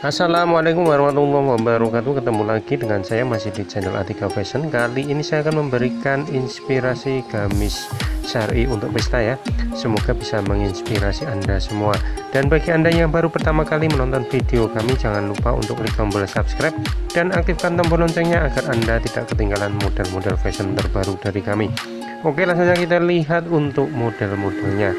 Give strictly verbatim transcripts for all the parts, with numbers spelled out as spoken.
Assalamualaikum warahmatullahi wabarakatuh. Ketemu lagi dengan saya masih di channel Atika Fashion. Kali ini saya akan memberikan inspirasi gamis syar'i untuk pesta ya. Semoga bisa menginspirasi Anda semua. Dan bagi Anda yang baru pertama kali menonton video kami, jangan lupa untuk klik tombol subscribe dan aktifkan tombol loncengnya agar Anda tidak ketinggalan model-model fashion terbaru dari kami. Oke, langsung saja kita lihat untuk model-modelnya.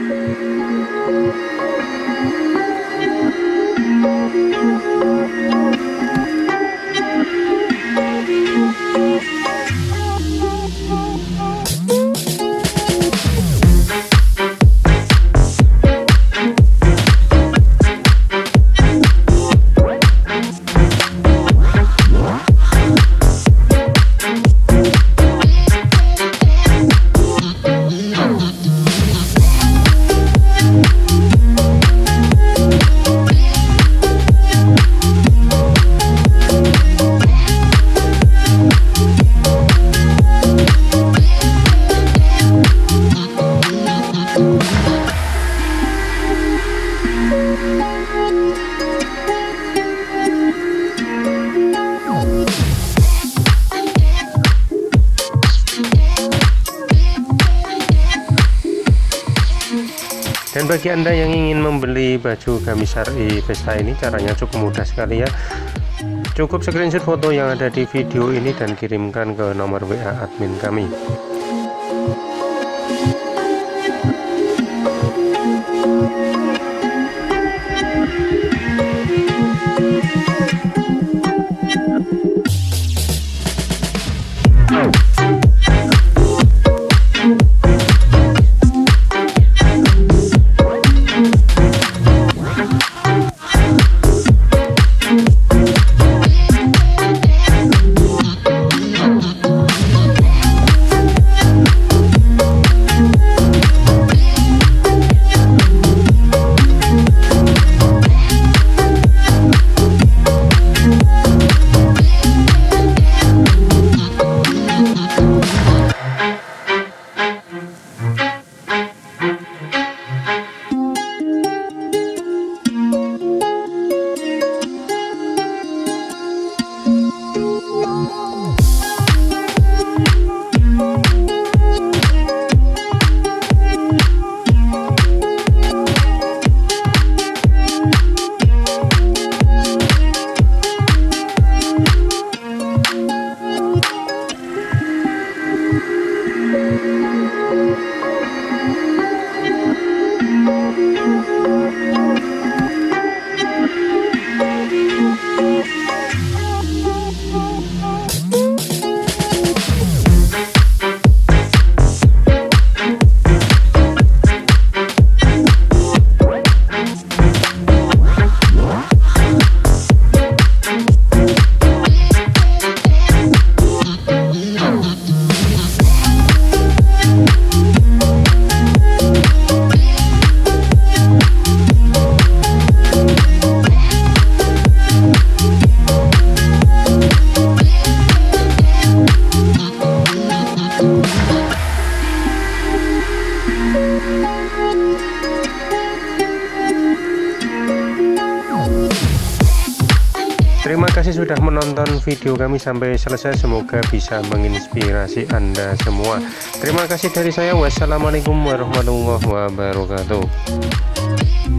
Dan bagi Anda yang ingin membeli baju gamis syar'i pesta ini, caranya cukup mudah sekali ya. Cukup screenshot foto yang ada di video ini dan kirimkan ke nomor W A admin kami. Terima kasih sudah menonton video kami sampai selesai. Semoga bisa menginspirasi Anda semua. Terima kasih dari saya. Wassalamualaikum warahmatullahi wabarakatuh.